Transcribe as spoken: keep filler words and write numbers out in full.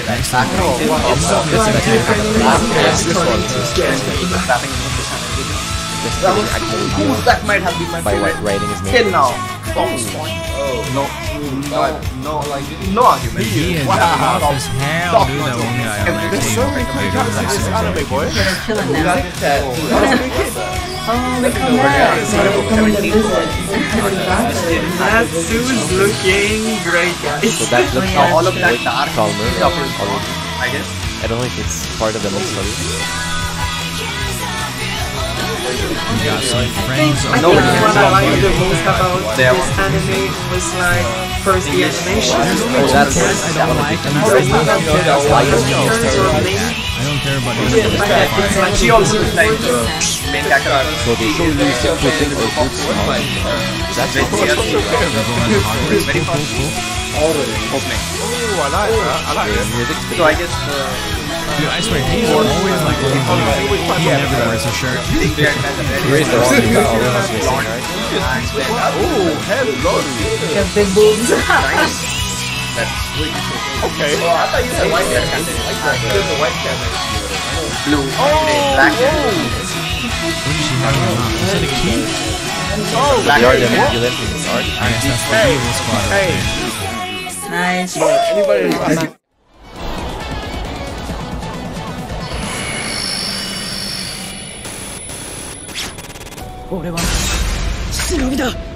Next one. Yes, this one. That was actually that might have been my by favorite. writing his name. Till now. Oh no, no, no, like no argument. He is Wow. tough as hell, dude. That one guy on their team. This anime boy. Chilling You got now. the tattoo. Oh, look how nice. They're coming to visit. Natsu's looking great, guys. So that looks Yeah. All of that dark calmer. stuff is gone, I guess. I don't know if it's part of the main story. We got some frames I of think what I like the most about this anime was like first the animation. Oh, that's I don't like them. I Characters are amazing. I don't care about The fact that it's like She also is like the main character. So they show you simple things or good small. That's Very what serious. It's Very fun. Opening. Oh, I like that. I like it. music. So I guess uh, Dude, I swear, he's always like looking for He never wears a shirt. they had a very Raise the wrong thing. All of us missing, right? Oh, hello. They have big boobs. nice. That's sweet. Okay. Oh, I thought you said white hair candidate. There's a white candidate. Blue. Black hair. What did she have in her mouth? Is it a key? Oh, They are the villain in this art. I guess that's the evil squad right hey. there. Nice. Anybody? 俺は忍びだ